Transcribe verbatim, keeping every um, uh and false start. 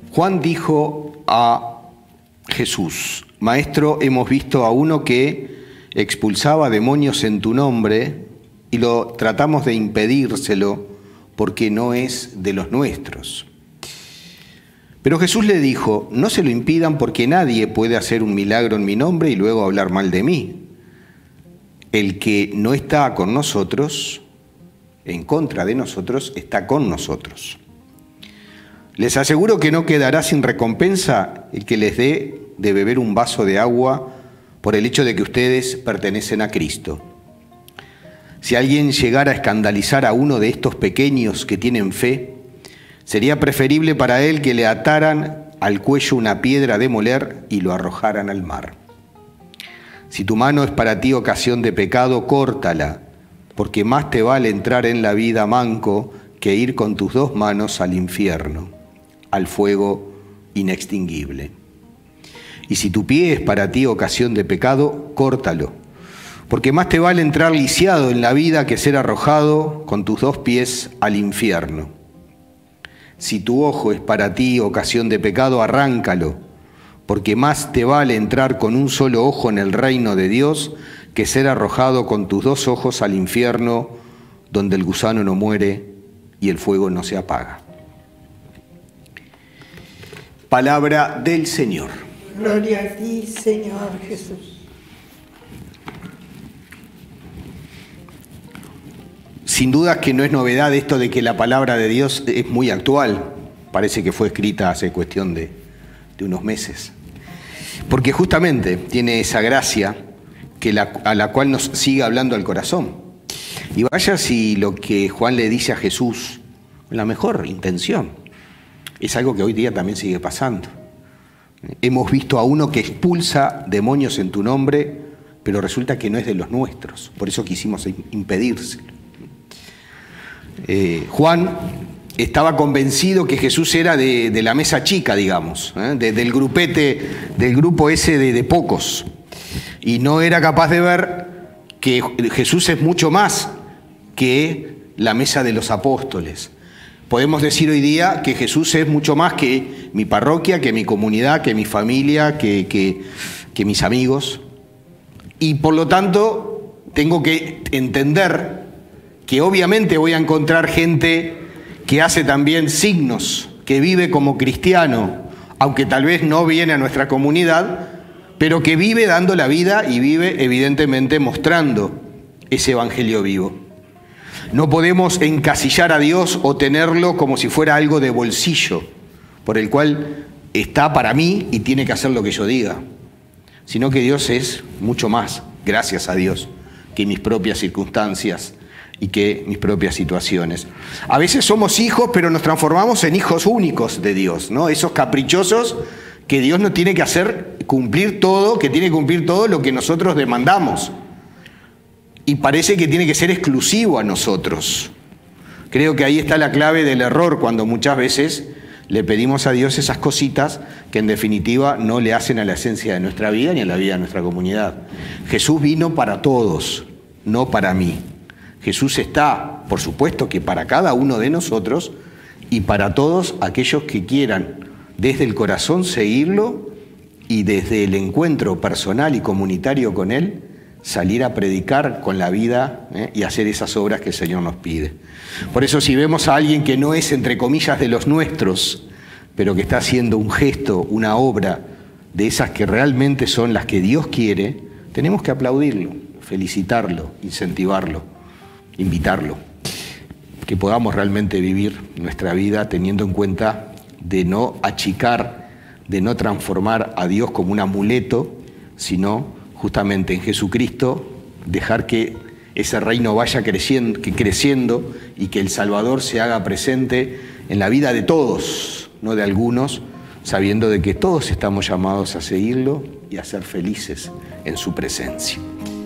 Juan dijo a Jesús: Maestro, hemos visto a uno que expulsaba demonios en tu nombre y lo tratamos de impedírselo porque no es de los nuestros. Pero Jesús le dijo: no se lo impidan, porque nadie puede hacer un milagro en mi nombre y luego hablar mal de mí. El que no está con nosotros, en contra de nosotros, está con nosotros. Les aseguro que no quedará sin recompensa el que les dé de beber un vaso de agua por el hecho de que ustedes pertenecen a Cristo. Si alguien llegara a escandalizar a uno de estos pequeños que tienen fe, sería preferible para él que le ataran al cuello una piedra de moler y lo arrojaran al mar. Si tu mano es para ti ocasión de pecado, córtala, porque más te vale entrar en la vida manco que ir con tus dos manos al infierno, al fuego inextinguible. Y si tu pie es para ti ocasión de pecado, córtalo, porque más te vale entrar lisiado en la vida que ser arrojado con tus dos pies al infierno. Si tu ojo es para ti ocasión de pecado, arráncalo, porque más te vale entrar con un solo ojo en el reino de Dios que ser arrojado con tus dos ojos al infierno, donde el gusano no muere y el fuego no se apaga. Palabra del Señor. Gloria a ti, Señor Jesús. Sin duda que no es novedad esto de que la palabra de Dios es muy actual. Parece que fue escrita hace cuestión de, de unos meses. Porque justamente tiene esa gracia que la, a la cual nos sigue hablando al corazón. Y vaya si lo que Juan le dice a Jesús, con la mejor intención, es algo que hoy día también sigue pasando. Hemos visto a uno que expulsa demonios en tu nombre, pero resulta que no es de los nuestros. Por eso quisimos impedírselo. Eh, Juan estaba convencido que Jesús era de, de la mesa chica, digamos, ¿eh? de, del grupete, del grupo ese de, de pocos. Y no era capaz de ver que Jesús es mucho más que la mesa de los apóstoles. Podemos decir hoy día que Jesús es mucho más que mi parroquia, que mi comunidad, que mi familia, que, que, que mis amigos. Y por lo tanto tengo que entender que obviamente voy a encontrar gente que hace también signos, que vive como cristiano, aunque tal vez no viene a nuestra comunidad, pero que vive dando la vida y vive evidentemente mostrando ese evangelio vivo. No podemos encasillar a Dios o tenerlo como si fuera algo de bolsillo, por el cual está para mí y tiene que hacer lo que yo diga, sino que Dios es mucho más, gracias a Dios, que mis propias circunstancias y que mis propias situaciones. A veces somos hijos, pero nos transformamos en hijos únicos de Dios, ¿no? Esos caprichosos que Dios no tiene que hacer cumplir todo, que tiene que cumplir todo lo que nosotros demandamos. Y parece que tiene que ser exclusivo a nosotros. Creo que ahí está la clave del error, cuando muchas veces le pedimos a Dios esas cositas que en definitiva no le hacen a la esencia de nuestra vida ni a la vida de nuestra comunidad. Jesús vino para todos, no para mí. Jesús está, por supuesto, que para cada uno de nosotros y para todos aquellos que quieran desde el corazón seguirlo y desde el encuentro personal y comunitario con Él, salir a predicar con la vida ¿eh? y hacer esas obras que el Señor nos pide. Por eso, si vemos a alguien que no es, entre comillas, de los nuestros, pero que está haciendo un gesto, una obra de esas que realmente son las que Dios quiere, tenemos que aplaudirlo, felicitarlo, incentivarlo, invitarlo, que podamos realmente vivir nuestra vida teniendo en cuenta de no achicar, de no transformar a Dios como un amuleto, sino justamente en Jesucristo, dejar que ese reino vaya creciendo, que creciendo y que el Salvador se haga presente en la vida de todos, no de algunos, sabiendo de que todos estamos llamados a seguirlo y a ser felices en su presencia.